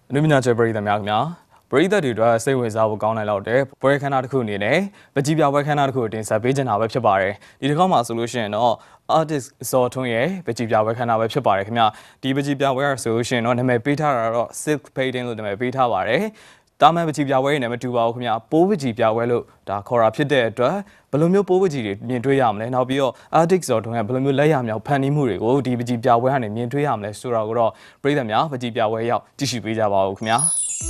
လူမြညာချေပရိသတ်များခင်ဗျာပရိသတ်တွေအတွက်စိတ်ဝင်စားဖို့ကောင်းနိုင်လောက်တဲ့ပွဲခန်းသားတစ်ခုအနေနဲ့ပကြီးပြပွဲခန်းသားတစ်ခုတင်ဆက်ပေးချင်တာပဲဖြစ်ပါတယ်ဒီတစ်ခါမှာဆိုလို့ရှိရင်တော့ artist ဇော်ထွန်းရဲ့ပကြီးပြပွဲခန်းသားပဲဖြစ်ပါတယ်ခင်ဗျာဒီပကြီးပြပွဲရဆိုလို့ရှိရင်တော့နာမည်ပေးထားတာတော့ silk painting လို့နာမည်ပေးထားပါတယ်တာမန်ပကြီးပြပွဲနဲ့မတူပါဘူးခင်ဗျာပိုးပကြီးပြပွဲလို့ဒါခေါ်တာဖြစ်တဲ့အတွက်ဘယ်လိုမျိုးပိုးပကြီးတွေမြင်တွေ့ရမလဲနောက်ပြီးတော့ artist ဇော်ထွန်းကဘယ်လိုမျိုးလက်ရမြောက်ဖန်တီးမှုတွေကိုဒီပကြီးပြပွဲကနေမြင်တွေ့ရမလဲဆိုတော့ကတော့ပရိသတ်များပကြီးပြပွဲရောက်ကြည့်ရှုပေးကြပါဦးခင်ဗျာ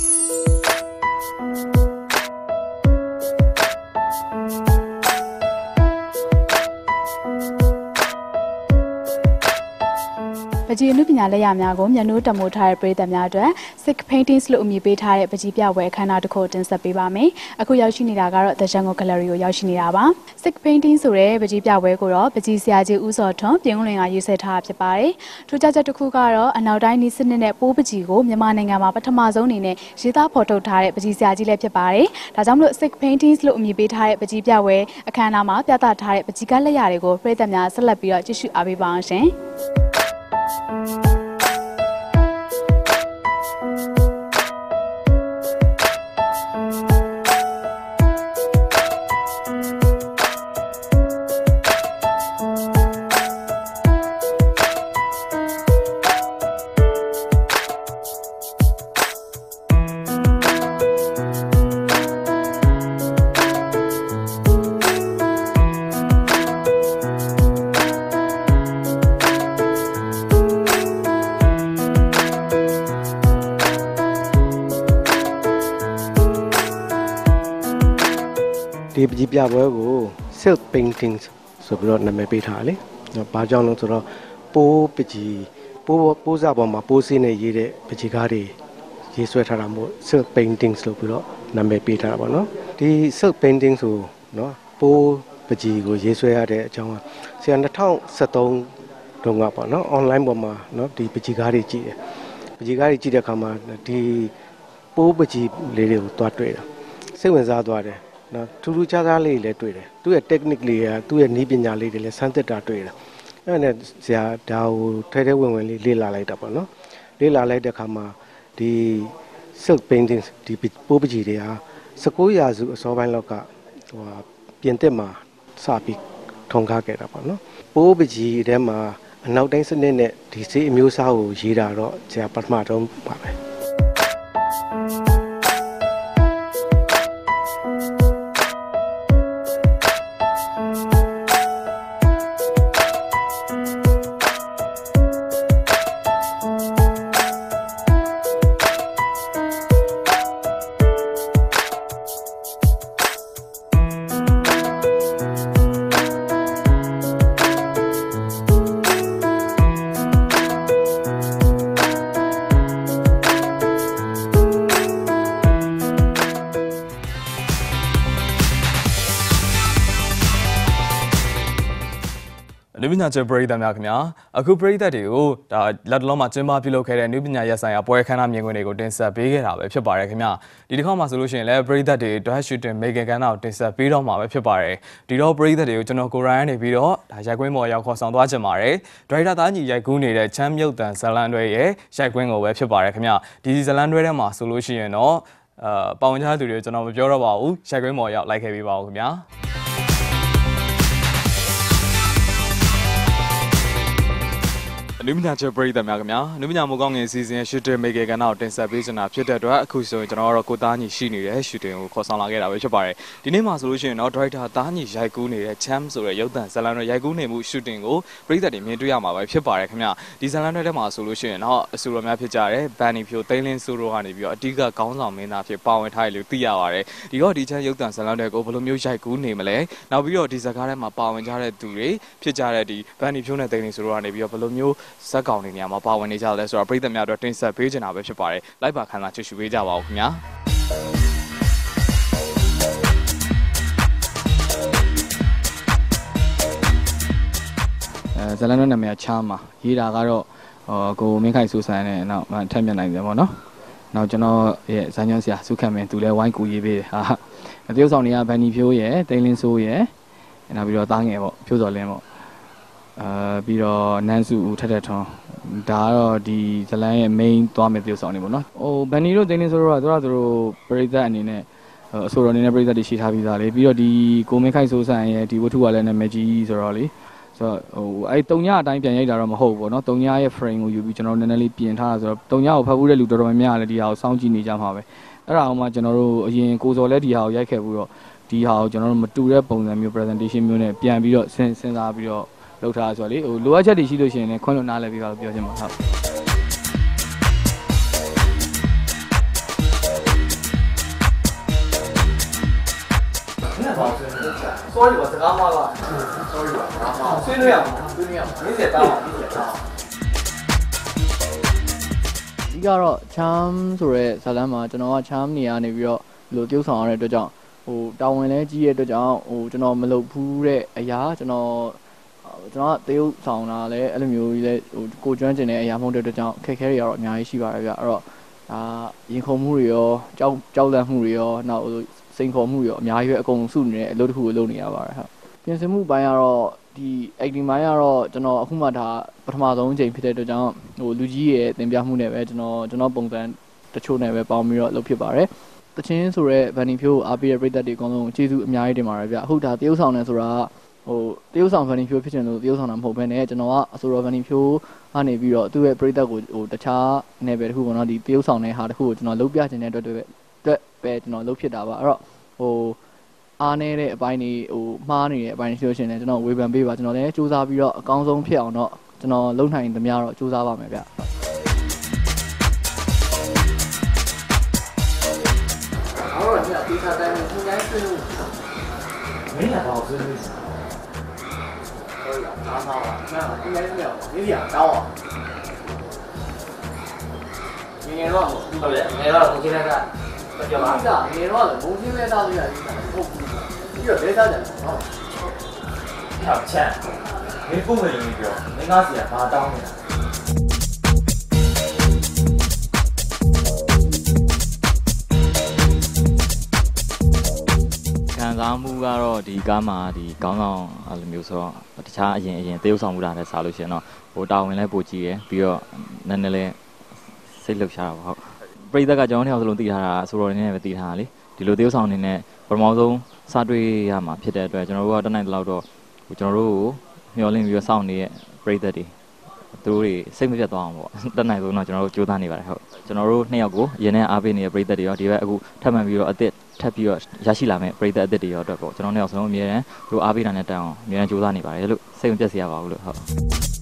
ပကြီးအနုပညာလက်ရာများကိုမျက်နှာတမိုးထားတဲ့ပရိသတ်များအတွက် silk paintings လို့အမည်ပေးထားတဲ့ပကြီးပြပွဲအခမ်းအနားတစ်ခုတင်ဆက်ပေးပါမယ်။အခုရောက်ရှိနေတာကတော့ The Jungle Gallery ကိုရောက်ရှိနေတာပါ။ silk painting ဆိုတဲ့ပကြီးပြပွဲကိုတော့ပကြီးဆရာကြီးဦးစောထွန်းပြင်ဦးလွင်ကရေးဆွဲထားတာဖြစ်ပါတယ်။ထူးခြားချက်တစ်ခုကတော့အနောက်တိုင်းနီးစနစ်နဲ့ပိုးပကြီးကိုမြန်မာနိုင်ငံမှာပထမဆုံးအနေနဲ့ရေးသားဖော်ထုတ်ထားတဲ့ပကြီးဆရာကြီးလည်းဖြစ်ပါတယ်။ဒါကြောင့်မလို့ silk paintings လို့အမည်ပေးထားတဲ့ပကြီးပြပွဲအခမ်းအနားမှာပြသထားတဲ့ပကြီးကလက်ရာတွေကိုပရိသတ်များဆက်လက်ပြီးတော့ကြည့်ရှုအားပေးပါအောင်ရှင်။ဒီပကြီးပြပွဲကို silk paintings ဆိုပြီးတော့နာမည်ပေးထားတယ်။ဘာကြောင့်လဲဆိုတော့ပိုးပကြီးပိုးစားပေါ်မှာပိုးစင်းနဲ့ရေးတဲ့ပကြီးကားတွေရေးဆွဲထားတာမို့ silk paintings လို့ပြီးတော့နာမည်ပေးထားတာပေါ့နော်။ဒီ silk paintings ဆိုနော်ပိုးပကြီးကိုရေးဆွဲရတဲ့အကြောင်းကဆရာ2013တုန်းကပေါ့နော် online ပေါ်မှာနော်ဒီပကြီးကားတွေကြည့်တယ်။ပကြီးကားတွေကြည့်တဲ့အခါမှာဒီပိုးပကြီးလေးတွေကိုတွားတွေ့တာစိတ်ဝင်စားသွားတယ်နော်ထူးထူးခြားခြားလေးလည်းတွေ့တယ်သူ့ရဲ့ technique လေးကသူ့ရဲ့နည်းပညာလေးတွေလည်းစမ်းသစ်တာတွေ့တယ်အဲ့ဒါနဲ့ဆရာဒါကိုထဲဝင်လေးလေ့လာလိုက်တာပေါ့နော်လေ့လာလိုက်တဲ့အခါမှာဒီ silk paintings ဒီပိုးပကြီးတွေဟာ19ရာစုအစောပိုင်းလောက်ကပြင်သစ်မှာစပြီးထွန်ကားခဲ့တာပေါ့နော်ပိုးပကြီးထဲမှာအနောက်တိုင်းစနစ်နဲ့ဒီစေးအမျိုးအစားကိုရေးတာတော့ဆရာပထမဆုံးပါပဲနုပညာချေပရိသတ်များခင်ဗျာအခုပရိသတ်တွေကိုဒါလက်တလုံးမှာကျင်းပပြုလုပ်ခဲ့တဲ့နုပညာရပ်ဆိုင်ရာပွဲခန်းသားမြင်ကွင်းတွေကိုတင်ဆက်ပေးခဲ့တာပဲဖြစ်ပါတယ်ခင်ဗျာဒီတစ်ခါမှာဆိုလို့ရှိရင်လည်းပရိသတ်တွေ Dutch Shooting မေဂန်ကန်းသားကိုတင်ဆက်ပေးတော့မှာပဲဖြစ်ပါတယ်ဒီတော့ပရိသတ်တွေကိုကျွန်တော်ကိုရိုင်းနေပြီးတော့ဒါရိုက်ကွင်းပေါ်ရောက်ခေါ်ဆောင်သွားချင်ပါတယ်ဒရိုက်တာသားညီရိုက်ကူးနေတဲ့ချမ်းမြုပ်တန်ဇလန်တွဲရဲ့ရိုက်ကွင်းကိုပဲဖြစ်ပါတယ်ခင်ဗျာဒီဇလန်တွဲထဲမှာဆိုလို့ရှိရင်တော့ပါဝင်ကြတဲ့သူတွေကိုကျွန်တော်မပြောတော့ပါဘူးရိုက်ကွင်းပေါ်ရောက်လိုက်ခဲ့ပေးပါဦးခင်ဗျာနုပညာချေပရိသတ်များခင်ဗျာနုပညာမိုးကောင်းငယ်စီစဉ်ရှူတင်မေဂေကန်တော့တင်ဆက်ပေးနေတာဖြစ်တဲ့အတွက်အခုဆိုရင်ကျွန်တော်ကတော့ကိုသားညီရှိနေတဲ့ရှူတင်ကိုခေါ်ဆောင်လာခဲ့တာပဲဖြစ်ပါတယ်ဒီနေ့မှာဆိုလို့ရှိရင်တော့ဒရိုက်တာသားညီရိုက်ကူးနေတဲ့ Cham ဆိုတဲ့ရုပ်သံဇာတ်လမ်းတွေရိုက်ကူးနေမှုရှူတင်ကိုပရိသတ်တွေမြင်တွေ့ရမှာပဲဖြစ်ပါတယ်ခင်ဗျာဒီဇာတ်လမ်းတွေထဲမှာဆိုလို့ရှိရင်တော့အဆူတော်များဖြစ်ကြတယ်ဘန်နီဖြိုသိန်းလင်းဆိုတို့ကနေပြီးတော့အဓိကခေါင်းဆောင်မင်းသားဖြစ်ပါဝင်ထားတယ်လို့သိရပါတယ်ဒီတော့ဒီချမ်းရုပ်သံဇာတ်လမ်းတွေကိုဘယ်လိုမျိုးရိုက်ကူးနေမလဲနောက်ပြီးတော့ဒီဇာတ်ကားထဲမှာပါဝင်ကြတဲ့သူတွေဖြစ်ကြတဲ့ဒီဘန်နီဖြိုနဲ့သိန်းလင်းဆိုတို့ကနေပြီးတော့ဘယ်လိုမျိုးဇက်ကောင်တွေနေရာမှာပါဝင်နေကြတယ်ဆိုတော့ပရိသတ်များအတွက်တင်ဆက်ပေးချင်တာပဲဖြစ်ပါတယ်လိုက်ပါခန်းလာချစ်ရှုပေးကြပါဦးခင်ဗျာဇလန်တို့နာမည်ချမ်းပါရေးတာကတော့ကိုမင်းခိုင်ဆူဆန်နဲ့နောက်ထက်မြက်နိုင်တယ်ပေါ့နော်နောက်ကျွန်တော်ရဲ့ဇာညွန့်ဆရာစုခတ်မင်းသူလည်းဝိုင်းကူရေးပေးတယ်ဟာတရုတ်ဆောင်တွေကဗန်နီဖြိုးရဲ့တိန်လင်းဆိုးရဲ့နောက်ပြီးတော့သားငယ်ပေါ့ဖြိုးစော်လင်းပေါ့ပြီးတော့နန်းစုဦးထက်ထက်ထွန်းဒါကတော့ဒီဇလန်ရဲ့ main သွားမယ်တရုပ်ဆောင်နေပေါ့နော်ဟိုဘန်နီတို့တင်းတင်းဆိုတော့သူတို့ပရိသတ်အနေနဲ့အဆိုတော်အနေနဲ့ပရိသတ်တွေရှိထားပြီးသားလေပြီးတော့ဒီကိုမင်းခိုင်စိုးဆန်ရဲ့ဒီဝတ္ထုကလည်းနာမည်ကြီးဆိုတော့လေဆိုတော့ဟိုအဲ့3ညအတိုင်းပြန်ရိုက်တာတော့မဟုတ်ဘူးပေါ့နော်3ညရဲ့ frame ကိုယူပြီးကျွန်တော်နည်းနည်းလေးပြင်ထားတာဆိုတော့3ညကိုဖတ်ဖို့တဲ့လူတော်တော်များများလည်းဒီဟာကိုစောင့်ကြည့်နေကြမှာပဲအဲ့ဒါအောင်မှကျွန်တော်တို့အရင်ကိုစော်လဲဒီဟာကိုရိုက်ခဲ့ပြီးတော့ဒီဟာကိုကျွန်တော်တို့မတူတဲ့ပုံစံမျိုး presentation မျိုးနဲ့ပြန်ပြီးတော့စဉ်းစားပြီးတော့လုပ်ထားဆိုတော့လေဟိုလိုအပ်ချက်တွေရှိလို့ရှိရင်လည်းခွင့်လွှတ်နားလည်ပြီးပါလို့ပြောချင်ပါဟုတ် sorry ပါစကားမှားပါ sorry ပါစကားမှားဆွေးနွေးရမှာဆွေးနွေးရမှာနေ့ဆက်တောင်းပါနေ့ဆက်တောင်းဒီကတော့ charm ဆိုရဲဇာတ်လမ်းမှာကျွန်တော်က charm နေရာနေပြီးတော့ဒီလိုတရုပ်ဆောင်ရတဲ့အတွက်ကြောင့်ဟိုတာဝန်လဲကြီးရဲ့အတွက်ကြောင့်ဟိုကျွန်တော်မလုပ်ဘူးတဲ့အရာကျွန်တော်ကတရုပ်ဆောင်တာလဲအဲ့လိုမျိုးကြီးလဲဟိုကိုကျွမ်းကျင်တဲ့အရာမဟုတ်တဲ့အတွက်ကြောင့်ခက်ခဲတွေကတော့အများကြီးရှိပါတယ်ဗျအဲ့တော့ဒါရင်ခုန်မှုတွေရောကြောက်လန့်မှုတွေရောနောက်စိန်ခေါ်မှုရောအများကြီးပဲအကုန်စုနေတဲ့အလုပ်တစ်ခုကိုလုပ်နေရပါတယ်ဟုတ်ပြင်ဆင်မှုပိုင်းကတော့ဒီ acting ပိုင်းကတော့ကျွန်တော်အခုမှဒါပထမဆုံးအချိန်ဖြစ်တဲ့အတွက်ကြောင့်ဟိုလူကြီးရဲ့သင်ပြမှုနဲ့ပဲကျွန်တော်ပုံစံတချို့နဲ့ပဲပေါင်းပြီးတော့လုပ်ဖြစ်ပါတယ်တချင်းဆိုရဲဗန်နီဖြိုးအားပေးတဲ့ပရိသတ်တွေအကုန်လုံးကျေးဇူးအများကြီးတင်ပါတယ်ဗျအခုဒါတရုပ်ဆောင်နေဆိုတာဟိုတရုပ်ဆောင်ဗန်နီဖြိုးဖြစ်ချင်လို့တရုပ်ဆောင်တာမဟုတ်ဘဲနဲ့ကျွန်တော်ကအဆိုတော်ဗန်နီဖြိုးကနေပြီးတော့သူ့ရဲ့ပရိသတ်ကိုဟိုတခြားနယ်ပယ်တစ်ခုပေါ့နော်ဒီတရုပ်ဆောင်တဲ့ဟာတစ်ခုကိုကျွန်တော်လုပ်ပြချင်တဲ့အတွက်ပဲကျွန်တော်လုပ်ဖြစ်တာပါအဲ့တော့ဟိုအားနေတဲ့အပိုင်းတွေဟိုမှားနေတဲ့အပိုင်းဆိုလို့ရှိရင်လည်းကျွန်တော်ဝေဖန်ပေးပါကျွန်တော်လည်းစူးစမ်းပြီးတော့အကောင်းဆုံးဖြစ်အောင်တော့ကျွန်တော်လုပ်နိုင်သမျှတော့စူးစမ်းပါမယ်ဗျ好了，你要对他在应该是没想到是可以啊，拿到了，没有，应该是没有，你两刀啊。年年乱舞，对不对？年年乱舞，现在在，对吧？年年乱舞，重庆那大队员，一个别啥的，跳钱，没风的一个，没拿钱拿当的。 ခံစားမှုကတော့ဒီကားမှာဒီကောင်းဆောင်အဲ့လိုမျိုးဆိုတော့တခြားအရင်တရုပ်ဆောင်မှုတာနဲ့စားလို့ရှိရင်တော့ဟိုတာဝန်လည်းပိုကြီးရယ်ပြီးတော့နည်းနည်းလေးစိတ်လှုပ်ရှားတာပေါ့ဟုတ်ပရိသတ်ကကျွန်တော်တို့စလုံးတည်ထားတာဆိုတော့နည်းနည်းပဲတည်ထားတာလေဒီလိုတရုပ်ဆောင်နေနဲ့ပထမဆုံးစတွေ့ရမှာဖြစ်တဲ့အတွက်ကျွန်တော်တို့ကတနိုင်တလောက်တော့ဟိုကျွန်တော်တို့ကိုမျှော်လင့်ပြီးတော့စောင့်နေတဲ့ပရိသတ်တွေသူတို့တွေစိတ်မပြတ်သွားအောင်ပေါ့တနိုင်ဆုံးတော့ကျွန်တော်တို့ကြိုးစားနေပါတယ်ဟုတ်ကျွန်တော်တို့နှစ်ယောက်ကိုအရင်နဲ့အားပေးနေတဲ့ပရိသတ်တွေရောဒီဘက်အခုထပ်မံပြီးတော့အသစ်ထပ်ပြီးတော့ရရှိလာမယ့်ပရိသတ်အသစ်တွေရောအတွက်ပေါ့ကျွန်တော်နှစ်ယောက်စလုံးအမြဲတမ်းသူအားပေးတာနဲ့တန်အောင်အမြဲတမ်းကြိုးစားနေပါတယ်လို့စိတ်မပြတ်စေရပါဘူးလို့ဟုတ်